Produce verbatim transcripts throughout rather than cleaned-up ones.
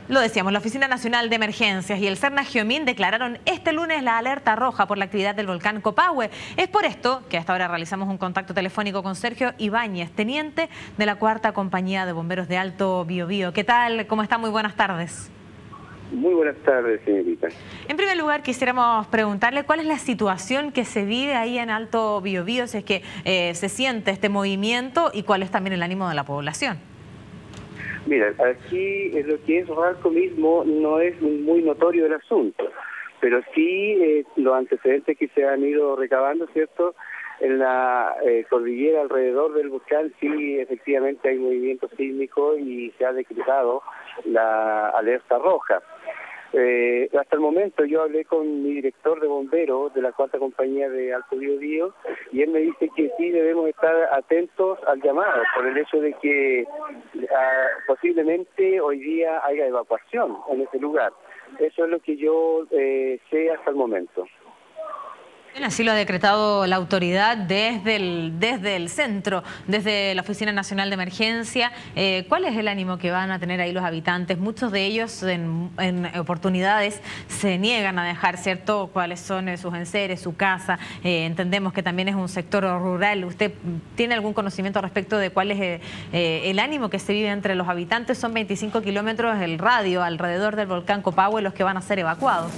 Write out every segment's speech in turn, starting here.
Lo decíamos, la Oficina Nacional de Emergencias y el Serna-Geomín declararon este lunes la alerta roja por la actividad del volcán Copahue. Es por esto que hasta ahora realizamos un contacto telefónico con Sergio Ibáñez, teniente de la Cuarta Compañía de Bomberos de Alto Biobío. ¿Qué tal? ¿Cómo está? Muy buenas tardes. Muy buenas tardes, señorita. En primer lugar, quisiéramos preguntarle cuál es la situación que se vive ahí en Alto Biobío, si es que eh, se siente este movimiento y cuál es también el ánimo de la población. Mira, aquí en lo que es Ralco mismo no es muy notorio el asunto, pero sí eh, los antecedentes que se han ido recabando, ¿cierto? En la eh, cordillera alrededor del volcán sí efectivamente hay movimiento sísmico y se ha decretado la alerta roja. Eh, hasta el momento yo hablé con mi director de bomberos de la Cuarta Compañía de Alto Biobío y él me dice que sí debemos estar atentos al llamado por el hecho de que ah, posiblemente hoy día haya evacuación en ese lugar. Eso es lo que yo eh, sé hasta el momento. Así lo ha decretado la autoridad desde el, desde el centro, desde la Oficina Nacional de Emergencia. Eh, ¿Cuál es el ánimo que van a tener ahí los habitantes? Muchos de ellos en, en oportunidades se niegan a dejar, ¿cierto?, cuáles son sus enseres, su casa. Eh, entendemos que también es un sector rural. ¿Usted tiene algún conocimiento respecto de cuál es eh, eh, el ánimo que se vive entre los habitantes? Son veinticinco kilómetros el radio alrededor del volcán Copahue los que van a ser evacuados.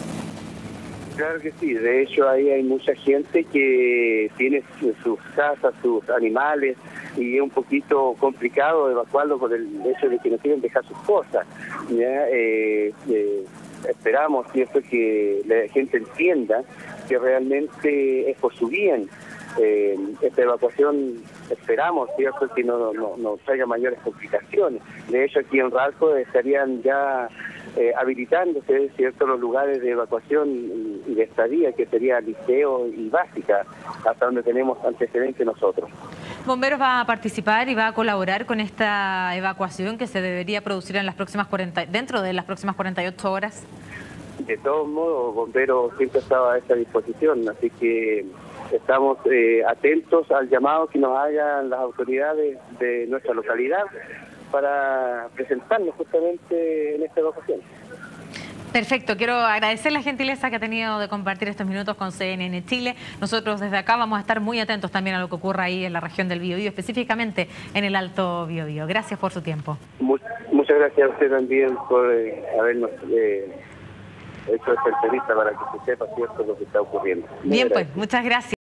Claro que sí, de hecho ahí hay mucha gente que tiene sus casas, sus animales y es un poquito complicado evacuarlo por el hecho de que no quieren dejar sus cosas. ¿Ya? Eh, eh, esperamos, ¿cierto?, que la gente entienda que realmente es por su bien. Eh, esta evacuación esperamos, ¿cierto?, que no, no, no traiga mayores complicaciones. De hecho aquí en Ralco estarían ya Eh, habilitándose, ¿cierto?, los lugares de evacuación y, y de estadía, que sería liceo y básica, hasta donde tenemos antecedentes nosotros. ¿Bomberos va a participar y va a colaborar con esta evacuación que se debería producir en las próximas cuarenta, dentro de las próximas cuarenta y ocho horas? De todos modos, Bomberos siempre estaba a esta disposición, así que estamos eh, atentos al llamado que nos hagan las autoridades de nuestra localidad para presentarnos justamente en esta evacuación. Perfecto, quiero agradecer la gentileza que ha tenido de compartir estos minutos con C N N Chile. Nosotros desde acá vamos a estar muy atentos también a lo que ocurra ahí en la región del Biobío, específicamente en el Alto Biobío. Gracias por su tiempo. Muchas gracias a usted también por eh, habernos eh, hecho esta entrevista para que se sepa, cierto, lo que está ocurriendo. Bien, pues, muchas gracias.